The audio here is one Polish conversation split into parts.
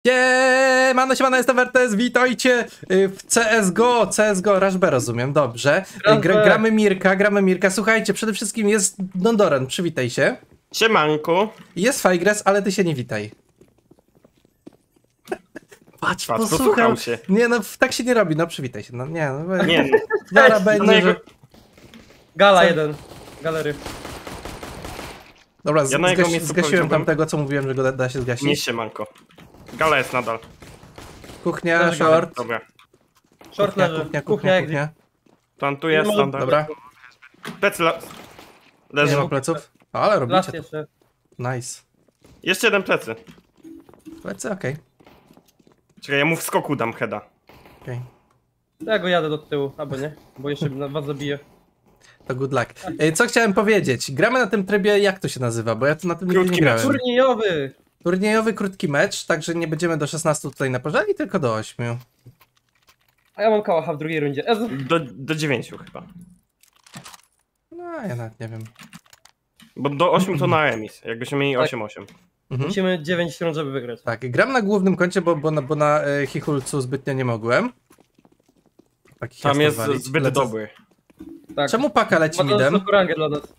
Siemano, jestem Wertes, witajcie w CSGO, Rush B, rozumiem, dobrze. Gramy Mirka, słuchajcie, przede wszystkim jest Dondoran, przywitaj się. Siemanku. Jest Fajgres, ale ty się nie witaj. Patrz, posłuchał się. Nie no, tak się nie robi, no przywitaj się, no nie, no. Nie, Zaraz będzie, że... Gala jeden, galery. Dobra, ja zgasiłem tamtego, co mówiłem, że go da się zgasić. Nie siemanko. Gala jest nadal. Kuchnia, short. Dobra. Short leży. Kuchnia. Plantuję standard. Dobra. Plecy Nie leży. ma pleców. Ale robicie Last to. jeszcze. Nice. Jeszcze jeden plecy. Plecy, okej. Czekaj, ja mu w skoku dam heada. Okay. Ja go jadę do tyłu, albo nie, bo jeszcze was zabiję. To good luck. Co chciałem powiedzieć? Gramy na tym trybie, jak to się nazywa? Bo ja tu na tym nigdy nie Krótki mecz. grałem. Turniejowy! Turniejowy, krótki mecz, także nie będziemy do 16 tutaj naparzali, tylko do 8. A ja mam kałacha w drugiej rundzie. Do 9 chyba. No, ja nawet nie wiem. Bo do 8 to na remis. Jakbyśmy mieli 8-8. Musimy 9 rund, żeby wygrać. Tak, gram na głównym koncie, bo na Chichulcu zbytnio nie mogłem. Takich Tam jest walić. zbyt dobry. Tak. Czemu paka leci Ma to midem? rangę dla nas.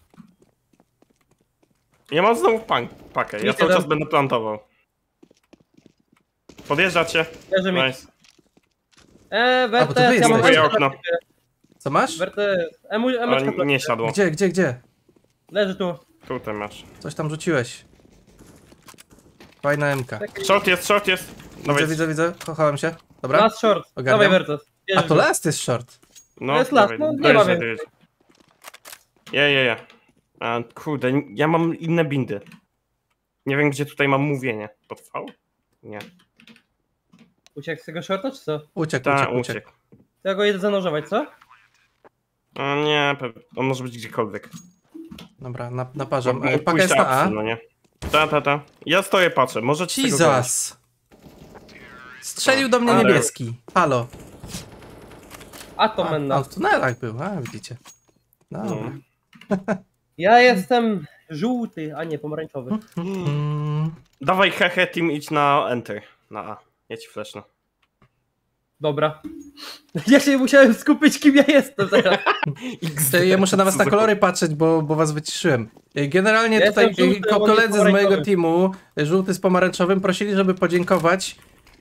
Ja mam znowu pakę. Ja Nic cały nie czas będę plantował. Podjeżdżacie. Leży mi. Nice. bo to wy Wertes, ja mam jesteś. Dziękuję, okno. Co masz? Wertes, O, nie siadło. Gdzie? Leży tu. Tutaj masz. Coś tam rzuciłeś. Fajna MK. Short jest. Dawaj. Widzę. Kochałem się. Dobra. Last short. Ogarniam. Dawaj Wertes. A to last jest short. No, To jest las, dawaj, no, nie dojeżdżaj, ma dojeżdżaj. Ja. A, kurde, ja mam inne bindy. Nie wiem, gdzie tutaj mam mówienie. Pod V? Nie. Uciekł z tego shorta, czy co? Uciekł. Uciekł. To ja go jedę zanurzować, co? A nie, on może być gdziekolwiek. Dobra, naparzam. Mógł Paka pójść jest na A. apsy, no nie? Ta. Ja stoję, patrzę. Może ci tego gość. Jesus! Strzelił do mnie Ale- niebieski. Halo. A to menna. On w tunelach był, widzicie. Dobra. Ja jestem żółty, a nie pomarańczowy. Dawaj hehe, team, idź na enter. Na A. Ja ci fleszno. Dobra. Ja się musiałem skupić, kim ja jestem teraz. Ja muszę na was na kolory patrzeć, bo was wyciszyłem. Generalnie Ja tutaj jestem żółty, on jest koledzy z mojego pomarańczowy. teamu, żółty z pomarańczowym, prosili, żeby podziękować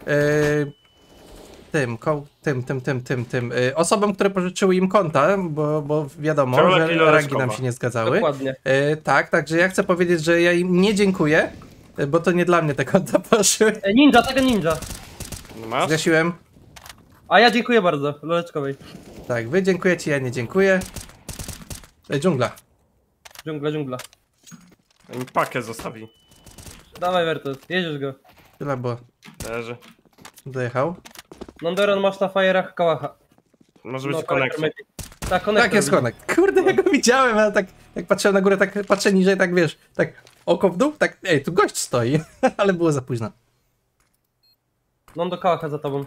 osobom, które pożyczyły im konta, bo wiadomo, Czoła że Leszkowa. rangi nam się nie zgadzały. Dokładnie. Tak, także ja chcę powiedzieć, że ja im nie dziękuję, bo to nie dla mnie te konta poszły. Ninja, tego ninja. Masz? Zgasiłem. A ja dziękuję bardzo, Loleczkowej. Tak, wy dziękujecie, ja nie dziękuję. Dżungla. Dżungla. Mi pakę zostawi. Dawaj Wertes, jedziesz go. Tyle było. Leży. Dojechał. Nondoran masz na fajerach kałacha. Może być No, konektor. Tak, konektor. Tak, jest konek. Kurde, ja go widziałem, ale tak jak patrzyłem na górę, tak patrzę niżej, tak wiesz, tak oko w dół, tak, ej, tu gość stoi, ale było za późno. Non do kałacha za tobą.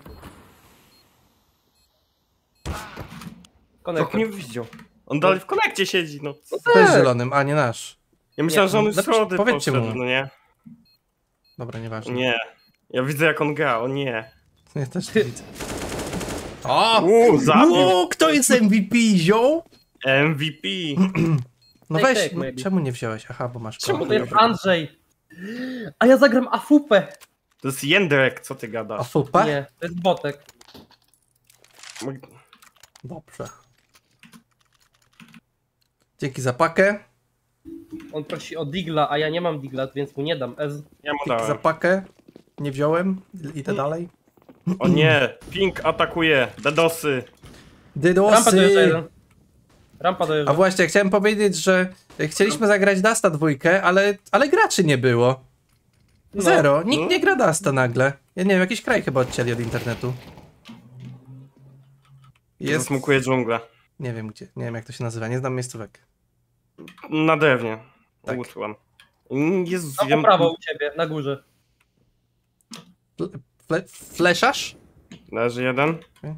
Jak Konektor. nie widział. On dalej w konekcie siedzi, no. To jest zielonym, a nie nasz. Ja myślałem, że on już Napisz- schody powiedzcie poszedł, mu. no nie? Dobra, nieważne. Nie. Ja widzę, jak on gra, o nie. Ja też to widzę. O! Zabił. Kto jest MVP, zią? MVP. No Take, weź, take, maybe. czemu nie wziąłeś? Aha, bo masz Czemu koło. To jest Andrzej. A ja zagram Afupę. To jest Jędrek, co ty gadasz? A fupa? Nie, to jest Botek. Dobrze. Dzięki za pakę. On prosi o digla, a ja nie mam digla, więc mu nie dam. Ja mu Dzięki za dałem. pakę. Nie wziąłem. Idę dalej. O nie, Pink atakuje. Dedosy. Rampa dojeżdża Dydosy! jeden. Rampa dojeżdża. A właśnie, chciałem powiedzieć, że chcieliśmy zagrać Dasta dwójkę, ale graczy nie było. No. Zero. Nikt nie gra Dasta nagle. Ja nie wiem, jakiś kraj chyba odcięli od internetu. Jest... Zasmukuje dżunglę. Nie wiem gdzie, nie wiem jak to się nazywa, nie znam miejscówek. Na drewnie. Tak. Uczyłam. Jezus, No, po prawo u ciebie, na górze. Fleszasz? Leży jeden. Okay.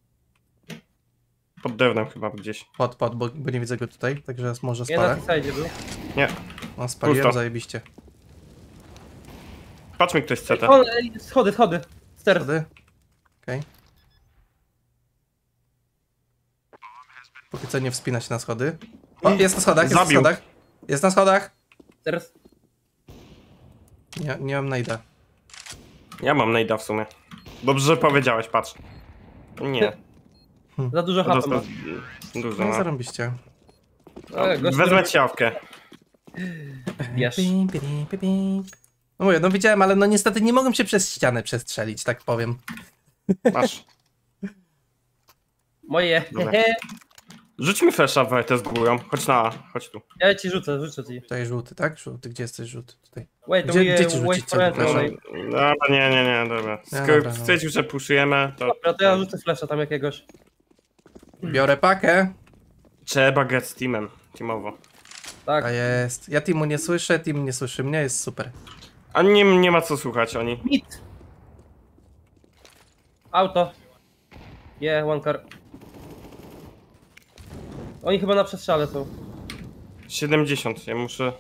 Pod drewnem chyba gdzieś. Bo nie widzę go tutaj, także może Nie na spalę. tej side był. Nie. No spaliłem, Pusto. zajebiście. Patrz mi ktoś CT. Schody. Stairs. Schody. Okej. Póki co nie wspina się na schody. O, jest na schodach, jest na Zabił. schodach. Jest na schodach. Stairs. Nie mam najda. Ja mam najda w sumie. Dobrze, że powiedziałeś, patrz. Nie. Za dużo HP ma. Dużo, No no. zarobiście. Wezmę ciawkę. Wiesz. No mówię, no widziałem, ale no niestety nie mogłem się przez ścianę przestrzelić, tak powiem. Masz. Moje. Dobra. Rzuć mi flasha w te z górą. Chodź na A, chodź tu. Ja ci rzucę ci. Tutaj żółty, tak? Żółty, gdzie jesteś żółty? Tutaj. Wait, Gdzie ci rzucić wait for co entry. flasha? Dobra, nie, dobra. Skoro dobra, no. chcecie, że puszujemy, to Dobra, to ja rzucę flasha tam jakiegoś. Biorę pakę. trzeba grać z teamem. Teamowo. Tak. A jest. Ja teamu nie słyszę, team nie słyszy mnie, jest super. A nie ma co słuchać oni. Mit. Auto. One car. Oni chyba na przestrzale są. 70, ja muszę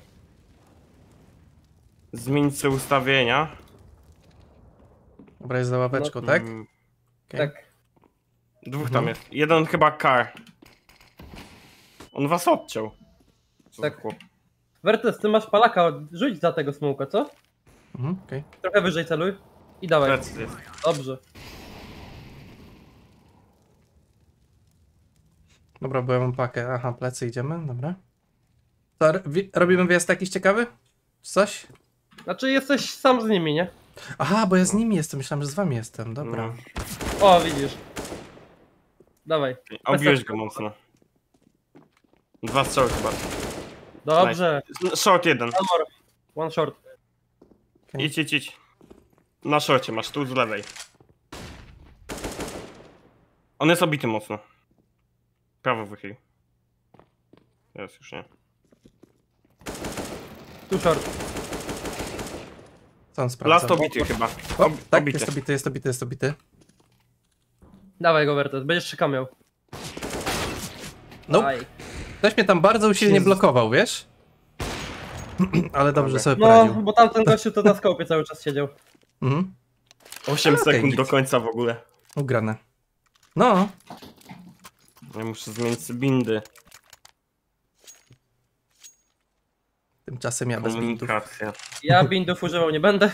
zmienić sobie ustawienia. Dobra, jest za ławeczką, tak? Mm, Okay. Tak. Dwóch tam jest. Jeden chyba car. On was odciął. Co Tak. za chłop. Wertes, ty masz palaka, rzuć za tego smoka, co? Okej. Trochę wyżej celuj. I dawaj. Plecy jest. Dobrze. Dobra, bo ja mam pakę. Aha, plecy idziemy, dobra. To robimy wjazd jakiś ciekawy? Czy coś? Znaczy jesteś sam z nimi, nie? Aha, bo ja z nimi jestem, myślałem, że z wami jestem, dobra. No. O, widzisz. Dawaj. Obiłeś go mocno. 2 strzały chyba. Dobrze. Short jeden. One more. One short. Okay. Idź. Na shorcie masz, tu z lewej. On jest obity mocno. Prawo wychyl. Teraz już nie. Tu short. Co on sprawdza? Last obity chyba. O, tak, obity. jest obity. Dawaj go, Wertes. Będziesz szyka miał. No, Aj. ktoś mnie tam bardzo usilnie Jezus. blokował, wiesz? Ale dobrze Dobra. sobie No, poradził. bo tamten gościu to na skopie cały czas siedział. Mhm. 8 Okej, sekund git. do końca w ogóle. Ugrane. No, Ja muszę zmienić sobie bindy. tymczasem ja bez bindów. Komunikacja. Ja bindów używał nie będę.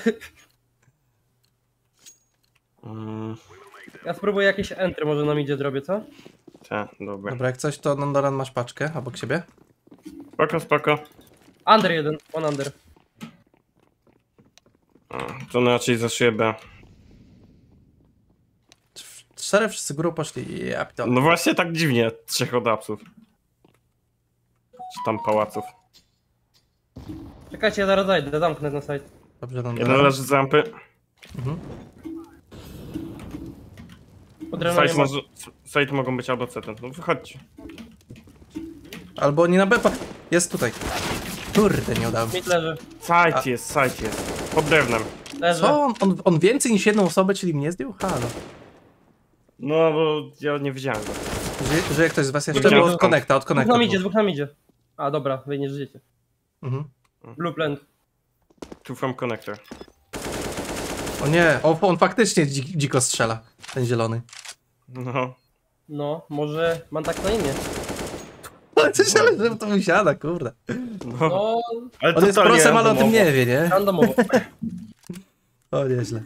Ja spróbuję jakieś entry może nam idzie zrobię, co? Dobra. Dobra, jak coś, to Nondoran masz paczkę obok siebie. Spoko. Under jeden, one under. To raczej zaszyję B. 4 wszyscy górą poszli. Ja pitole. No właśnie tak dziwnie, 3 odapsów. Czy tam pałaców. Czekajcie, ja zaraz zajdę, zamknę ten site. Dobrze, Jeden Nondoran. leży z rampy. Mhm. Pod drewno nie ma. Site mogą być albo CT. No wychodźcie. Albo oni na bepa. Jest tutaj. Kurde, nie udało mi się. Mid leży. Site jest. Pod drewnem. Leży. Co? On więcej niż jedną osobę, czyli mnie zdjął? Halo. No bo ja nie widziałem go. Żyje ktoś z was jeszcze? Widziałem Bo od skąd. konekta, Dwóch nam idzie. A dobra, wy nie żyjecie. Mhm. Blue plant. Two from connector. O nie, on faktycznie dziko strzela. Ten zielony. No. No, może mam tak na imię. Ale coś, ale że to wysiada, kurde. No. No, Ale On jest totalnie prosem, ale o tym randomowo. nie wie, nie? randomowo. O, nieźle.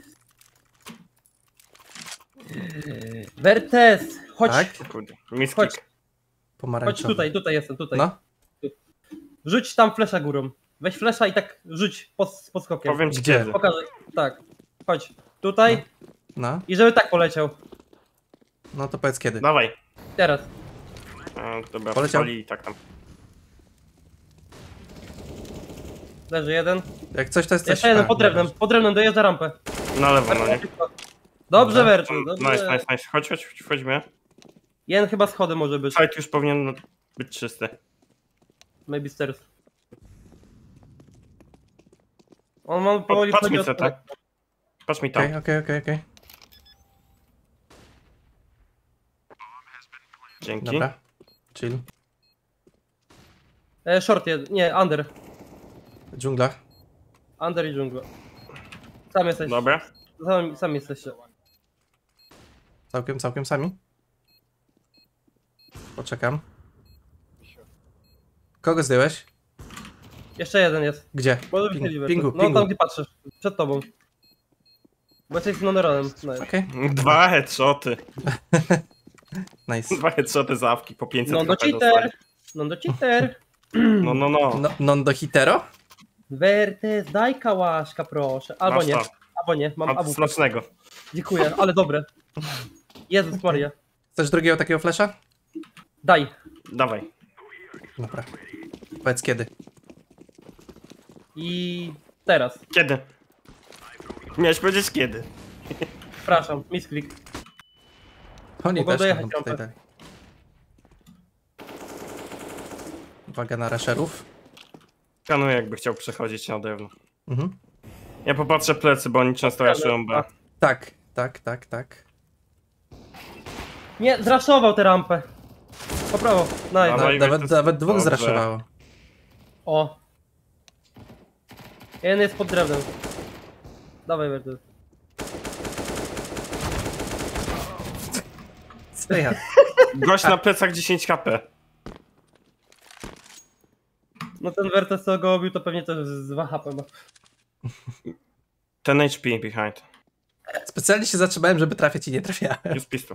Wertes, chodź. Tak? Kurde, misklik. Chodź. Chodź Pomarańczowy. tutaj jestem, tutaj. No, Rzuć tam flesza górą. Weź flesza i tak rzuć pod skokiem. Powiem ci Gdzie? kiedy. Pokażę. Tak. Chodź. Tutaj no, i żeby tak poleciał. no to powiedz kiedy. Dawaj. Teraz. Dobra, Poleciał. pali i tak tam. Leży jeden. Jak coś to jest coś... Jeszcze jeden A, pod drewnem. dobra. Pod drewnem dojeżdża rampę. Na lewo, no nie? Dobrze, Dobra. Werczu. Dobrze. Nice. Chodź, wchodźmy. Jeden chyba schody może być. Site już powinien być czysty. Maybe stairs. On ma powoli Patrz mi wchodzi od- CT. Patrz mi tam. Okej. Dzięki. Dobra. Chill. Short jeden. Nie, under. Dżungla. Under i dżungla. Sam jesteś. Dobra. Sam jesteście. Całkiem sami? Poczekam. Kogo zdjąłeś? Jeszcze jeden jest. Gdzie? Może być Pingu, No tam gdzie patrzysz. Przed tobą. Bo jesteś z Nondoranem. No. Okej, 2 headshoty. nice. 2 headshoty za awki po 500 Nondo HP cheater. dostali. Nondo cheater. No. No, non do hitero? Wertes, daj kałaszka proszę. Albo Masz nie. to. Albo nie. Mam Mam abu. smacznego. Dziękuję, ale dobre. Jezus Maria. Chcesz drugiego takiego flasha? Daj. Dawaj. Dobra. Powiedz kiedy. I teraz. Kiedy? Miałeś powiedzieć kiedy. Przepraszam, misklik. Oni Mogą też dojechać tam tutaj rampę. dalej. Uwaga na rasherów. Kanuję jakby chciał przechodzić na drewno. Mhm. Ja popatrzę plecy, bo oni często raszują B. Tak. Nie, zraszował tę rampę. Po prawo. Dawaj. Nice. Nawet dwóch Dobrze. zraszowało. O. Jeden jest pod drewnem. Dawaj, Wertes. Co ja? Gość na plecach 10 HP. No ten Wertes co go obił to pewnie też z 2 HP ma. Ten HP behind. Specjalnie się zatrzymałem, żeby trafiać i nie trafiałem. Jest pistol.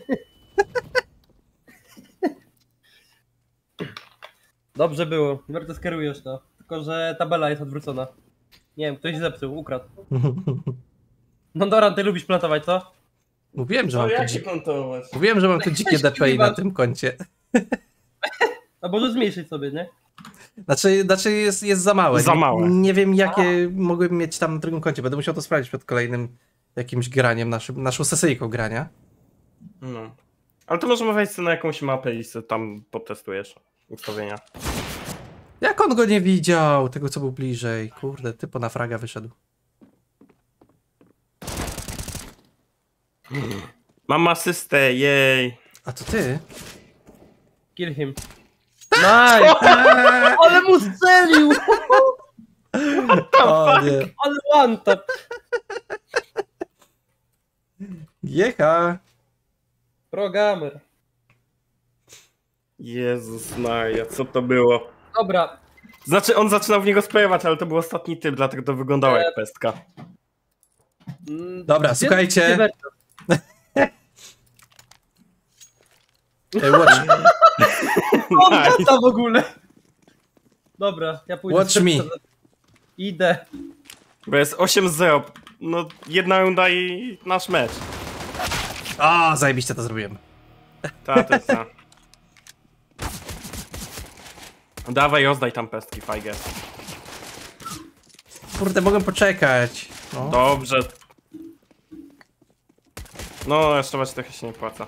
Dobrze było. Wertes kierujesz to. Tylko, że tabela jest odwrócona. Nie wiem, ktoś zepsuł, ukradł. Nondoran, ty lubisz plantować, co? Mówiłem, że No mam tu jak się kontrolować? Mówiłem, że mam tu dzikie DPI na tym koncie. A może zmniejszyć sobie, nie? Znaczy jest za małe. Za małe. Nie wiem, jakie mogłem mieć tam na drugim koncie. Będę musiał to sprawdzić przed kolejnym jakimś graniem, naszą sesyjką grania. No. Ale to możemy wejść sobie na jakąś mapę i sobie tam potestujesz ustawienia. Jak on go nie widział? Tego, co był bliżej. Kurde, typo na fraga wyszedł. Mam asystę, jej. A to ty? Kill him. Nice! Ale mu strzelił! O nie. Ale one tap! Jecha. Programmer. Jezus Maria, co to było? Dobra. Znaczy, on zaczynał w niego sprayować, ale to był ostatni typ, dlatego to wyglądało jak pestka. Dobra, Gdzie- słuchajcie. gdzie Wertes? Watch, On Nice. gada w ogóle! Dobra, ja pójdę. watch me. Idę. Bo jest 8-0. No, jedna runda i nasz mecz. O, zajebiście to zrobiłem. Ta, to jest ta. Dawaj, rozdaj tam pestki, fajgę. Kurde, mogę poczekać. No. Dobrze. No, jeszcze trochę się nie płaca.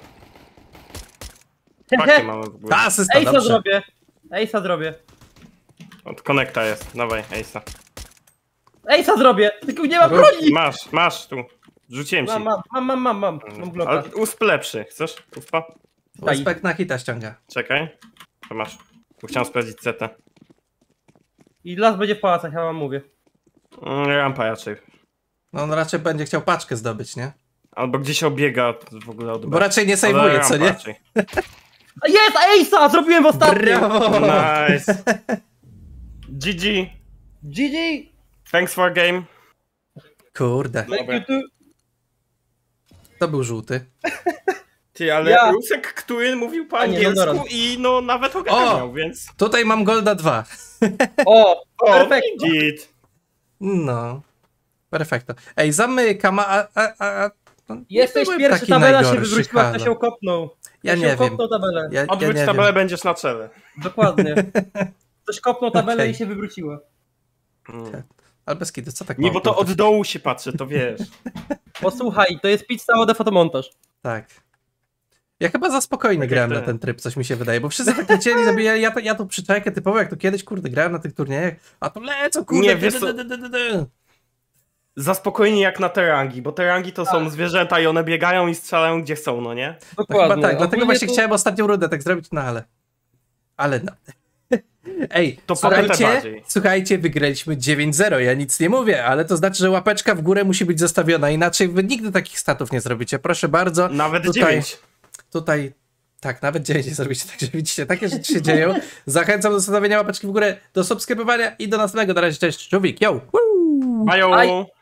Pakie mamy w górę. Asysta, Ejsa dobrze. zrobię. Ejsa zrobię. Od konekta jest, dawaj, Ace'a. Ejsa zrobię! Tylko nie mam broni! Masz, tu. Rzuciłem ci. Mam bloka. Ale usp lepszy, chcesz? Uspa? Respekt na hita ściąga. Czekaj. To masz. Bo chciałem sprawdzić CT. I las będzie w pałacach, ja wam mówię. Rampa raczej. No on raczej będzie chciał paczkę zdobyć, nie? Albo gdzieś obiega w ogóle od Bo raczej nie Ale sejmuje, co rampa nie? raczej. A jest! Ejsa! Zrobiłem w ostatnim! Brawo! Nice. GG. GG! Thanks for game. Kurde, Thank you too. to był żółty. Ty, ale Ja. Rusek, który mówił po A nie, angielsku Nondoran. i no nawet ogarniał, więc... Tutaj mam Golda 2. O! O, Perfekto! git. No. Perfekto. Ej, zamykam, no, nie Jesteś byłem pierwszy, taki tabela się najgorszy, wywróciła, kto halo. się kopnął. Ja Ktoś nie się wiem. kopnął tabelę. Ja Odwróć nie tabelę, wiem. będziesz na czele. Dokładnie. Ktoś kopnął tabelę Okej. i się wywróciła. Ale bez kitu, co tak Nie, mało bo to punktów? od dołu się patrzy, to wiesz. Posłuchaj, to jest pizza OD fotomontaż. Tak. Ja chyba za spokojnie Tak grałem jak na ty. ten tryb, coś mi się wydaje, bo wszyscy tak lecieli, zabijali, ja to przyczajkę typowo, jak to kiedyś, kurde, grałem na tych turniejach, a tu lecą, kurde, Nie, wiesz co- Za spokojnie jak na te rangi, bo te rangi to są zwierzęta i one biegają i strzelają gdzie chcą, no nie? No Dokładnie. chyba tak, dlatego Ogólnie właśnie to- chciałem ostatnią rundę tak zrobić, no ale no. Ej, To popytę słuchajcie, bardziej. słuchajcie, wygraliśmy 9-0, ja nic nie mówię, ale to znaczy, że łapeczka w górę musi być zostawiona, inaczej wy nigdy takich statów nie zrobicie. Proszę bardzo. Nawet tutaj, 9. Tutaj, tak, nawet 9 nie zrobicie, także widzicie, takie rzeczy się dzieją. Zachęcam do zostawienia łapeczki w górę, do subskrybowania i do następnego. Na razie, cześć, człowiek, yo! Woo! Mają.